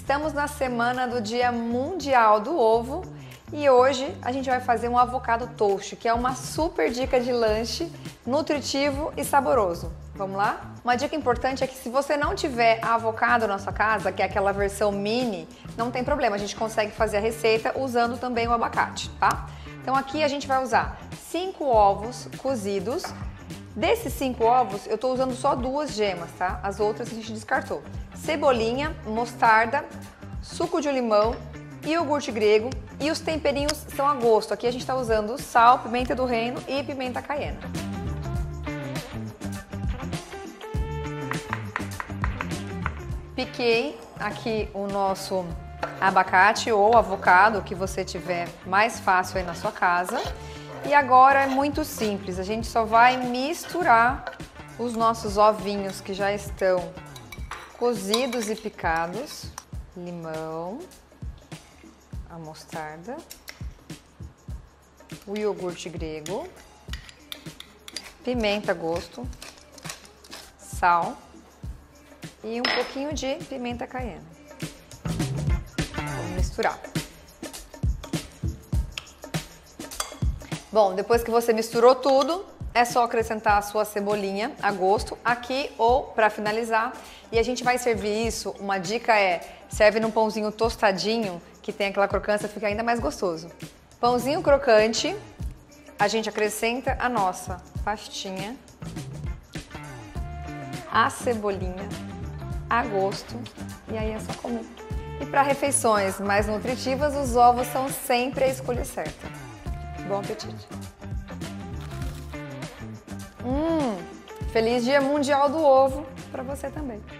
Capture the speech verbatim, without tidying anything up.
Estamos na semana do Dia Mundial do Ovo e hoje a gente vai fazer um avocado toast, que é uma super dica de lanche nutritivo e saboroso. Vamos lá? Uma dica importante é que se você não tiver avocado na sua casa, que é aquela versão mini, não tem problema, a gente consegue fazer a receita usando também o abacate, tá? Então aqui a gente vai usar cinco ovos cozidos. Desses cinco ovos, eu tô usando só duas gemas, tá? As outras a gente descartou. Cebolinha, mostarda, suco de limão, iogurte grego e os temperinhos são a gosto. Aqui a gente tá usando sal, pimenta do reino e pimenta caiena. Piquei aqui o nosso abacate ou avocado, que você tiver mais fácil aí na sua casa. E agora é muito simples, a gente só vai misturar os nossos ovinhos que já estão cozidos e picados, limão, a mostarda, o iogurte grego, pimenta a gosto, sal e um pouquinho de pimenta caiena. Vamos misturar. Bom, depois que você misturou tudo, é só acrescentar a sua cebolinha a gosto aqui ou para finalizar. E a gente vai servir isso, uma dica é, serve num pãozinho tostadinho, que tem aquela crocância, fica ainda mais gostoso. Pãozinho crocante, a gente acrescenta a nossa pastinha, a cebolinha a gosto e aí é só comer. E para refeições mais nutritivas, os ovos são sempre a escolha certa. Bom apetite! Hum, feliz Dia Mundial do Ovo para você também!